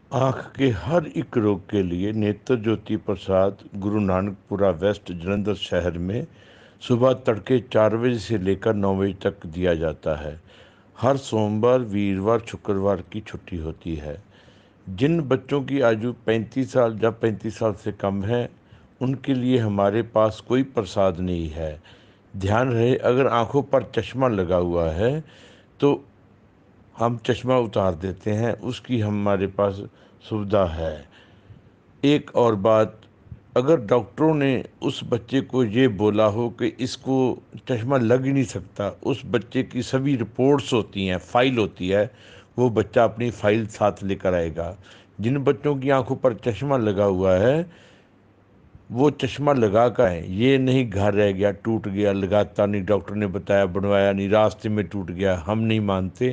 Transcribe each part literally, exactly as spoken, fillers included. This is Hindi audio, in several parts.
आँख के हर एक रोग के लिए नेत्र ज्योति प्रसाद गुरु नानकपुरा वेस्ट जलंधर शहर में सुबह तड़के चार बजे से लेकर नौ बजे तक दिया जाता है। हर सोमवार, वीरवार, शुक्रवार की छुट्टी होती है। जिन बच्चों की आयु पैंतीस साल या पैंतीस साल से कम है, उनके लिए हमारे पास कोई प्रसाद नहीं है। ध्यान रहे, अगर आंखों पर चश्मा लगा हुआ है तो हम चश्मा उतार देते हैं, उसकी हमारे पास सुविधा है। एक और बात, अगर डॉक्टरों ने उस बच्चे को ये बोला हो कि इसको चश्मा लग ही नहीं सकता, उस बच्चे की सभी रिपोर्ट्स होती हैं, फाइल होती है, वो बच्चा अपनी फाइल साथ लेकर आएगा। जिन बच्चों की आंखों पर चश्मा लगा हुआ है, वो चश्मा लगा कर है, ये नहीं घर रह गया, टूट गया, लगाता नहीं, डॉक्टर ने बताया, बनवाया नहीं, रास्ते में टूट गया, हम नहीं मानते।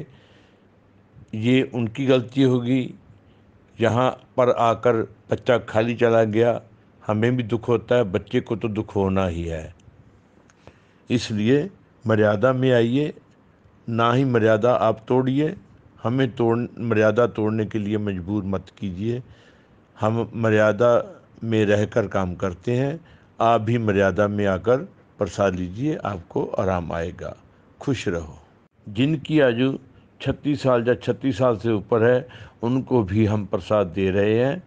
ये उनकी गलती होगी। यहाँ पर आकर बच्चा खाली चला गया, हमें भी दुख होता है, बच्चे को तो दुख होना ही है। इसलिए मर्यादा में आइए, ना ही मर्यादा आप तोड़िए। हमें तोड़ मर्यादा तोड़ने के लिए मजबूर मत कीजिए। हम मर्यादा में रहकर काम करते हैं। आप भी मर्यादा में आकर प्रसाद लीजिए, आपको आराम आएगा। खुश रहो। जिनकी आयु छत्तीस साल या छत्तीस साल से ऊपर है, उनको भी हम प्रसाद दे रहे हैं।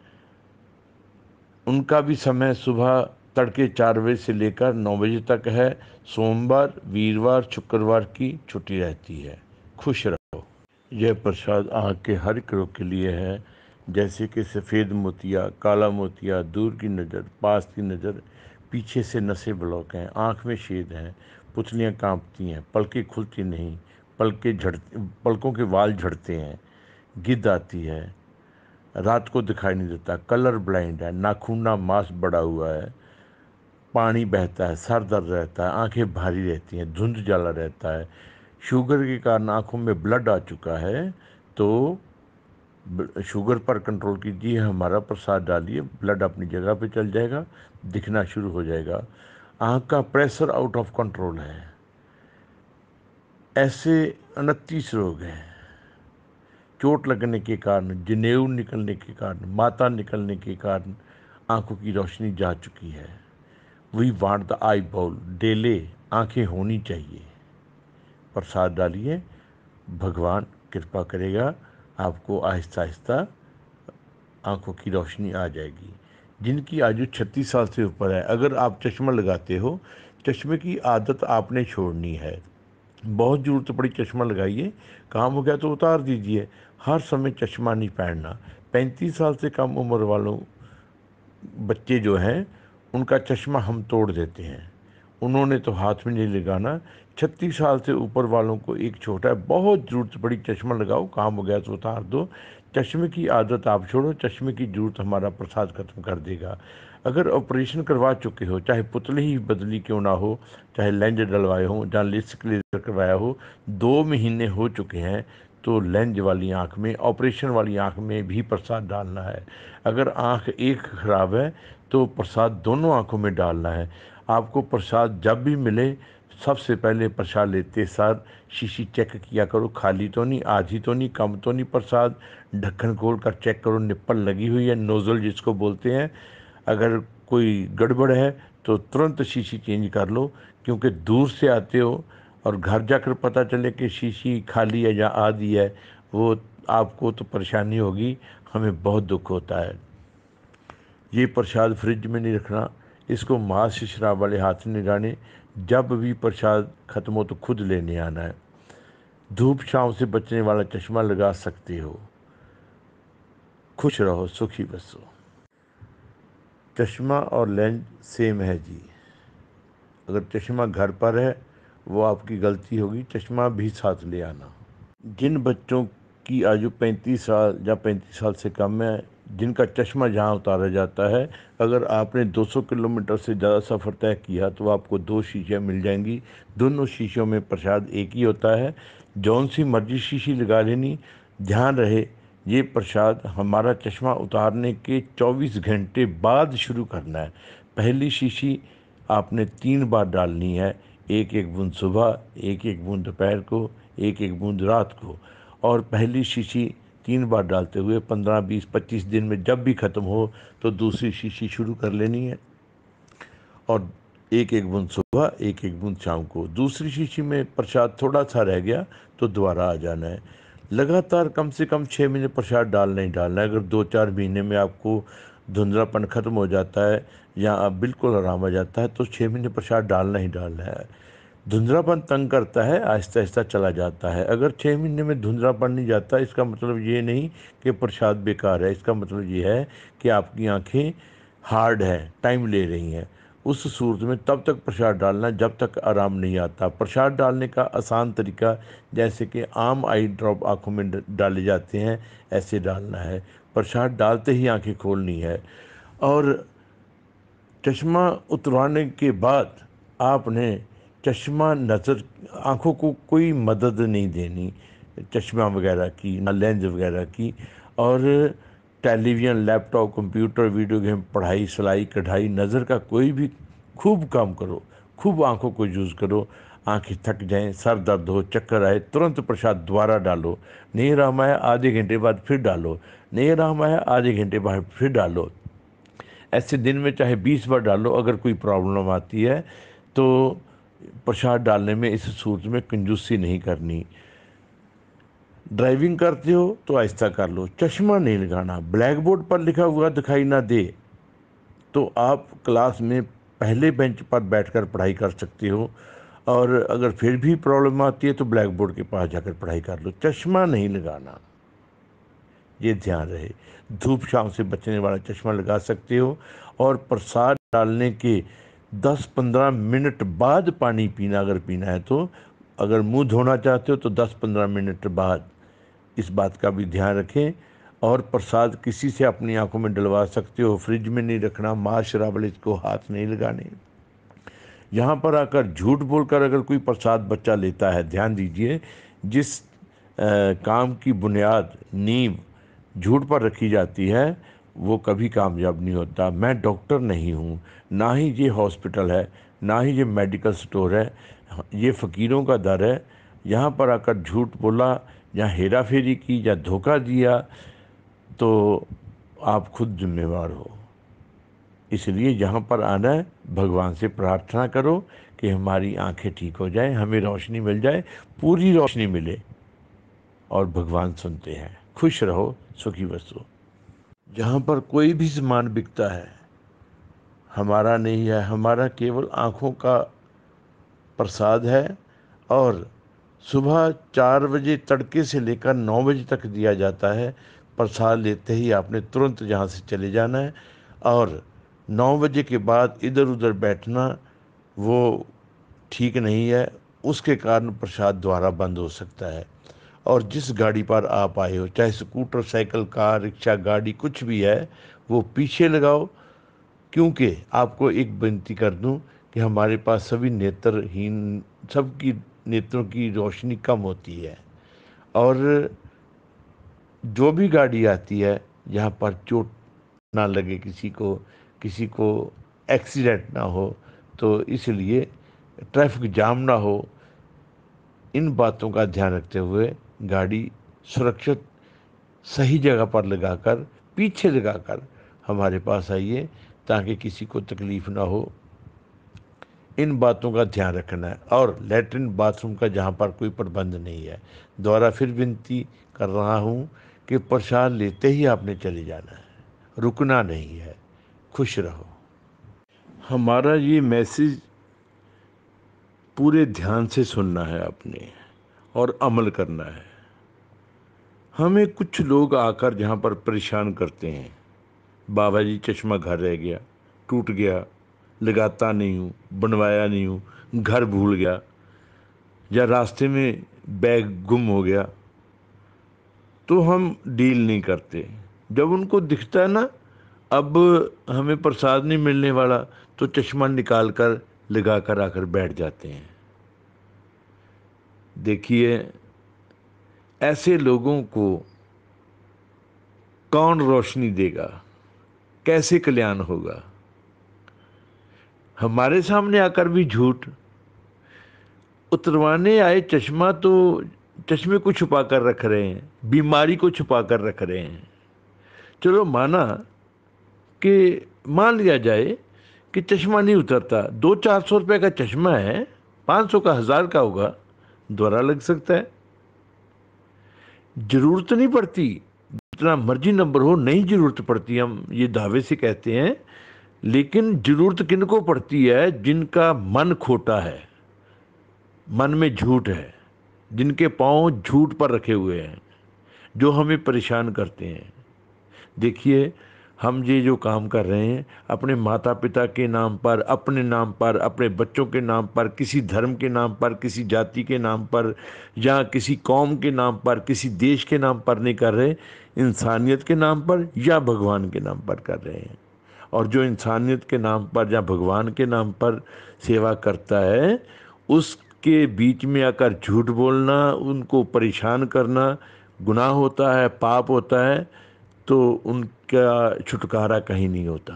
उनका भी समय सुबह तड़के चार बजे से लेकर नौ बजे तक है। सोमवार, वीरवार, शुक्रवार की छुट्टी रहती है। खुश रहो। यह प्रसाद आँख के हर एक रोग के लिए है, जैसे कि सफ़ेद मोतिया, काला मोतिया, दूर की नज़र, पास की नज़र, पीछे से नसें ब्लॉक हैं, आँख में छेद हैं, पुतलियाँ कांपती हैं, पलकें खुलती नहीं, पलकें झड़ पलकों के वाल झड़ते हैं, गिद्ध आती है, रात को दिखाई नहीं देता, कलर ब्लाइंड है, नाखूना मांस बढ़ा हुआ है, पानी बहता है, सर दर्द रहता है, आंखें भारी रहती हैं, धुंध जाला रहता है, शुगर के कारण आंखों में ब्लड आ चुका है, तो शुगर पर कंट्रोल कीजिए, हमारा प्रसाद डालिए, ब्लड अपनी जगह पे चल जाएगा, दिखना शुरू हो जाएगा। आँख का प्रेशर आउट ऑफ कंट्रोल है। ऐसे उनतीस रोग हैं। चोट लगने के कारण, जनेऊ निकलने के कारण, माता निकलने के कारण आंखों की रोशनी जा चुकी है। We want the eyeball delay, आंखें होनी चाहिए। प्रसाद डालिए, भगवान कृपा करेगा, आपको आहिस्ता आहिस्ता आंखों की रोशनी आ जाएगी। जिनकी आयु छत्तीस साल से ऊपर है, अगर आप चश्मा लगाते हो, चश्मे की आदत आपने छोड़नी है। बहुत ज़रूरत पड़ी चश्मा लगाइए, काम हो गया तो उतार दीजिए। हर समय चश्मा नहीं पहनना। पैंतीस साल से कम उम्र वालों बच्चे जो हैं, उनका चश्मा हम तोड़ देते हैं, उन्होंने तो हाथ में नहीं लगाना। छत्तीस साल से ऊपर वालों को एक छोटा है, बहुत ज़रूरत पड़ी चश्मा लगाओ, काम हो गया तो उतार दो। चश्मे की आदत आप छोड़ो, चश्मे की ज़रूरत हमारा प्रसाद खत्म कर देगा। अगर ऑपरेशन करवा चुके हो, चाहे पुतली ही बदली क्यों ना हो, चाहे लेंज डलवाए हो, जहाँ लिस्ट क्लियर करवाया हो, दो महीने हो चुके हैं, तो लेंज वाली आँख में, ऑपरेशन वाली आँख में भी प्रसाद डालना है। अगर आँख एक ख़राब है तो प्रसाद दोनों आँखों में डालना है। आपको प्रसाद जब भी मिले, सबसे पहले प्रसाद लेते सार शीशी चेक किया करो, खाली तो नहीं, आधी तो नहीं, कम तो नहीं प्रसाद। ढक्कन खोल कर चेक करो, निप्पल लगी हुई है, नोज़ल जिसको बोलते हैं। अगर कोई गड़बड़ है तो तुरंत शीशी चेंज कर लो, क्योंकि दूर से आते हो और घर जाकर पता चले कि शीशी खाली है या आधी है, वो आपको तो परेशानी होगी, हमें बहुत दुख होता है। ये प्रसाद फ्रिज में नहीं रखना, इसको माँ से शराब वाले हाथ नहीं डालने। जब भी प्रसाद खत्म हो तो खुद लेने आना है। धूप छाँव से बचने वाला चश्मा लगा सकते हो। खुश रहो, सुखी बसो। चश्मा और लेंस सेम है जी। अगर चश्मा घर पर है, वो आपकी गलती होगी, चश्मा भी साथ ले आना। जिन बच्चों की आयु पैंतीस साल या पैंतीस साल से कम है, जिनका चश्मा जहाँ उतारा जाता है, अगर आपने दो सौ किलोमीटर से ज़्यादा सफ़र तय किया तो आपको दो शीशियाँ मिल जाएंगी। दोनों शीशियों में प्रसाद एक ही होता है, जौन सी मर्जी शीशी लगा लेनी। ध्यान रहे, ये प्रसाद हमारा चश्मा उतारने के चौबीस घंटे बाद शुरू करना है। पहली शीशी आपने तीन बार डालनी है, एक एक बूंद सुबह, एक एक बूंद दोपहर को, एक एक बूंद रात को। और पहली शीशी तीन बार डालते हुए पंद्रह बीस पच्चीस दिन में जब भी ख़त्म हो तो दूसरी शीशी शुरू कर लेनी है, और एक एक बूंद सुबह एक एक बूंद शाम को। दूसरी शीशी में प्रसाद थोड़ा सा रह गया तो दोबारा आ जाना है। लगातार कम से कम छः महीने प्रसाद डालना ही डालना है। अगर दो चार महीने में आपको धुंधलापन ख़त्म हो जाता है या आप बिल्कुल आराम आ जाता है तो छः महीने प्रसाद डालना ही डालना है। धुंधलापन तंग करता है, आहिस्ता आहिस्ता चला जाता है। अगर छः महीने में धुंधलापन नहीं जाता, इसका मतलब ये नहीं कि प्रसाद बेकार है, इसका मतलब ये है कि आपकी आंखें हार्ड है, टाइम ले रही हैं। उस सूरत में तब तक प्रसाद डालना जब तक आराम नहीं आता। प्रसाद डालने का आसान तरीका, जैसे कि आम आई ड्रॉप आँखों में डाले जाते हैं, ऐसे डालना है। प्रसाद डालते ही आंखें खोलनी है, और चश्मा उतरवाने के बाद आपने चश्मा नज़र आँखों को कोई मदद नहीं देनी, चश्मा वगैरह की, ना लेंस वगैरह की। और television, laptop, computer, video game, पढ़ाई, सिलाई, कढ़ाई, नज़र का कोई भी खूब काम करो, खूब आँखों को यूज़ करो। आँखें थक जाएं, सर दर्द हो, चक्कर आए, तुरंत प्रसाद दोबारा डालो। नहीं आराम आया आधे घंटे बाद फिर डालो, नहीं आराम आया आधे घंटे बाद फिर डालो। ऐसे दिन में चाहे बीस बार डालो। अगर कोई प्रॉब्लम आती है तो प्रसाद डालने में इस सूरत में कंजूसी नहीं करनी। ड्राइविंग करते हो तो आहिस्ता कर लो, चश्मा नहीं लगाना। ब्लैक बोर्ड पर लिखा हुआ दिखाई ना दे तो आप क्लास में पहले बेंच पर बैठकर पढ़ाई कर सकते हो, और अगर फिर भी प्रॉब्लम आती है तो ब्लैक बोर्ड के पास जाकर पढ़ाई कर लो। चश्मा नहीं लगाना, ये ध्यान रहे। धूप छांव से बचने वाला चश्मा लगा सकते हो, और प्रसाद डालने के दस पंद्रह मिनट बाद पानी पीना, अगर पीना है तो। अगर मुंह धोना चाहते हो तो दस पंद्रह मिनट बाद, इस बात का भी ध्यान रखें। और प्रसाद किसी से अपनी आंखों में डलवा सकते हो, फ्रिज में नहीं रखना, माँ शराबले को हाथ नहीं लगाने। यहाँ पर आकर झूठ बोलकर अगर कोई प्रसाद बच्चा लेता है, ध्यान दीजिए, जिस आ, काम की बुनियाद, नींव झूठ पर रखी जाती है वो कभी कामयाब नहीं होता। मैं डॉक्टर नहीं हूँ, ना ही ये हॉस्पिटल है, ना ही ये मेडिकल स्टोर है, ये फ़कीरों का दर है। यहाँ पर आकर झूठ बोला या हेरा फेरी की या धोखा दिया तो आप खुद जिम्मेवार हो। इसलिए यहाँ पर आना है, भगवान से प्रार्थना करो कि हमारी आंखें ठीक हो जाएं, हमें रोशनी मिल जाए, पूरी रोशनी मिले, और भगवान सुनते हैं। खुश रहो, सुखी बसो। जहाँ पर कोई भी सामान बिकता है हमारा नहीं है, हमारा केवल आँखों का प्रसाद है, और सुबह चार बजे तड़के से लेकर नौ बजे तक दिया जाता है। प्रसाद लेते ही आपने तुरंत यहाँ से चले जाना है, और नौ बजे के बाद इधर उधर बैठना वो ठीक नहीं है, उसके कारण प्रसाद द्वारा बंद हो सकता है। और जिस गाड़ी पर आप आए हो, चाहे स्कूटर, साइकिल, कार, रिक्शा, गाड़ी कुछ भी है, वो पीछे लगाओ। क्योंकि आपको एक विनती कर दूं कि हमारे पास सभी नेत्रहीन, सबकी नेत्रों की रोशनी कम होती है, और जो भी गाड़ी आती है यहाँ पर चोट ना लगे किसी को, किसी को एक्सीडेंट ना हो, तो इसलिए ट्रैफिक जाम ना हो, इन बातों का ध्यान रखते हुए गाड़ी सुरक्षित सही जगह पर लगाकर, पीछे लगाकर हमारे पास आइए, ताकि किसी को तकलीफ़ ना हो। इन बातों का ध्यान रखना है। और लैट्रिन बाथरूम का जहाँ पर कोई प्रबंध नहीं है, दोबारा फिर विनती कर रहा हूँ कि प्रसाद लेते ही आपने चले जाना है, रुकना नहीं है। खुश रहो। हमारा ये मैसेज पूरे ध्यान से सुनना है आपने, और अमल करना है। हमें कुछ लोग आकर जहाँ पर परेशान करते हैं, बाबा जी चश्मा घर रह गया, टूट गया, लगाता नहीं हूँ, बनवाया नहीं हूँ, घर भूल गया, या रास्ते में बैग गुम हो गया, तो हम डील नहीं करते। जब उनको दिखता है ना अब हमें प्रसाद नहीं मिलने वाला, तो चश्मा निकाल कर लगा कर आकर बैठ जाते हैं। देखिए, ऐसे लोगों को कौन रोशनी देगा, कैसे कल्याण होगा। हमारे सामने आकर भी झूठ, उतरवाने आए चश्मा तो चश्मे को छुपा कर रख रहे हैं, बीमारी को छुपा कर रख रहे हैं। चलो माना कि मान लिया जाए कि चश्मा नहीं उतरता, दो चार सौ रुपये का चश्मा है, पाँच सौ का हज़ार का होगा, दोहरा लग सकता है। ज़रूरत नहीं पड़ती, जितना मर्जी नंबर हो नहीं ज़रूरत पड़ती, हम ये दावे से कहते हैं। लेकिन ज़रूरत किनको पड़ती है? जिनका मन खोटा है, मन में झूठ है, जिनके पाँव झूठ पर रखे हुए हैं, जो हमें परेशान करते हैं। देखिए, हम ये जो काम कर रहे हैं अपने माता पिता के नाम पर, अपने नाम पर, अपने बच्चों के नाम पर, किसी धर्म के नाम पर, किसी जाति के नाम पर, या किसी कौम के नाम पर, किसी देश के नाम पर नहीं कर रहे, इंसानियत के नाम पर या भगवान के नाम पर कर रहे हैं। और जो इंसानियत के नाम पर या भगवान के नाम पर सेवा करता है, उसके बीच में आकर झूठ बोलना, उनको परेशान करना गुनाह होता है, पाप होता है। तो उनका छुटकारा कहीं नहीं होता।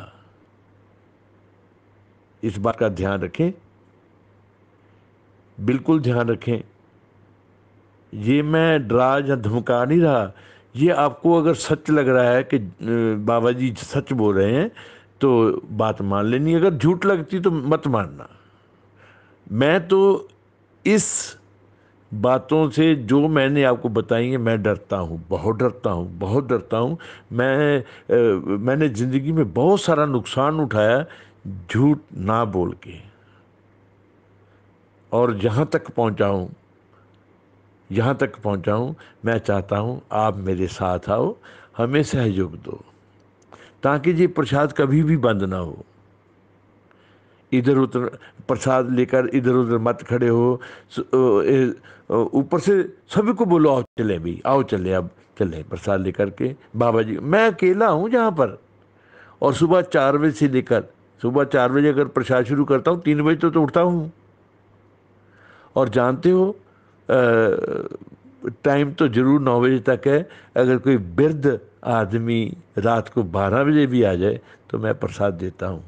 इस बात का ध्यान रखें, बिल्कुल ध्यान रखें। ये मैं डरा या धमका नहीं रहा, ये आपको अगर सच लग रहा है कि बाबा जी सच बोल रहे हैं तो बात मान लेनी, अगर झूठ लगती तो मत मानना। मैं तो इस बातों से जो मैंने आपको बताई है मैं डरता हूँ, बहुत डरता हूँ, बहुत डरता हूँ। मैं आ, मैंने ज़िंदगी में बहुत सारा नुकसान उठाया झूठ ना बोल के, और जहाँ तक पहुँचा हूँ, यहाँ तक पहुँचा हूँ, मैं चाहता हूँ आप मेरे साथ आओ, हमें सहयोग दो, ताकि ये प्रसाद कभी भी बंद ना हो। इधर उधर प्रसाद लेकर इधर उधर मत खड़े हो। ऊपर से सभी को बोलो आओ चले भी, आओ चले, अब चले प्रसाद लेकर के बाबा जी। मैं अकेला हूँ जहाँ पर, और सुबह चार बजे से लेकर, सुबह चार बजे अगर प्रसाद शुरू करता हूँ, तीन बजे तो, तो उठता हूँ। और जानते हो टाइम तो ज़रूर नौ बजे तक है। अगर कोई वृद्ध आदमी रात को बारह बजे भी आ जाए तो मैं प्रसाद देता हूँ।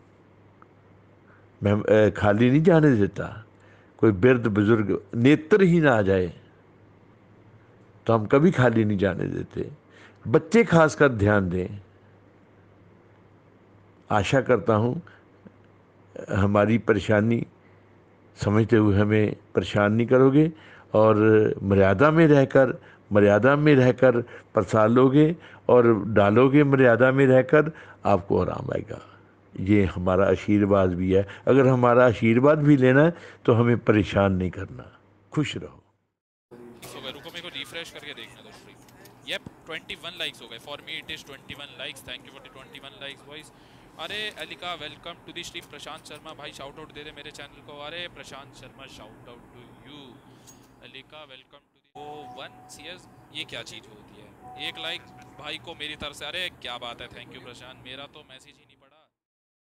मैं खाली नहीं जाने देता। कोई वृद्ध बुजुर्ग नेत्रहीन आ जाए तो हम कभी खाली नहीं जाने देते। बच्चे खासकर ध्यान दें। आशा करता हूँ हमारी परेशानी समझते हुए हमें परेशान नहीं करोगे, और मर्यादा में रहकर मर्यादा में रहकर प्रसाद लोगे और डालोगे मर्यादा में रहकर, आपको आराम आएगा। ये हमारा आशीर्वाद भी है। अगर हमारा आशीर्वाद भी लेना है तो हमें परेशान नहीं करना। खुश रहो। हो गए, रुको मेरे को रिफ्रेश करके देखने दो स्ट्रीम। येप इक्कीस लाइक्स हो गए। फॉर मी इट इज इक्कीस likes. Thank you for the इक्कीस लाइक्स बॉयज। अरे Alika welcome to the stream. Prashant Sharma भाई शाउट आउट दे दे मेरे चैनल को। अरे Prashant Sharma shout out to you. Alika welcome to the O one CS. ये क्या चीज़ होती है? एक लाइक भाई को मेरी तरफ से। अरे क्या बात है, थैंक यू प्रशांत। मेरा तो मैसेज ही